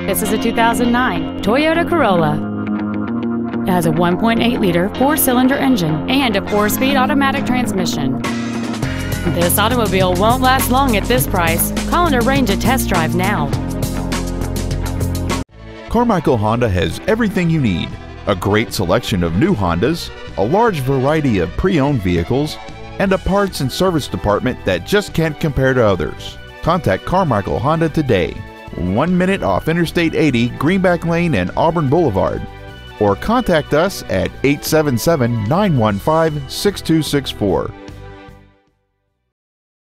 This is a 2009 Toyota Corolla. It has a 1.8-liter four-cylinder engine and a 4-speed automatic transmission. This automobile won't last long at this price. Call and arrange a test drive now. Carmichael Honda has everything you need. A great selection of new Hondas, a large variety of pre-owned vehicles, and a parts and service department that just can't compare to others. Contact Carmichael Honda today. 1 minute off Interstate 80, Greenback Lane and Auburn Boulevard. Or contact us at 877-915-6264.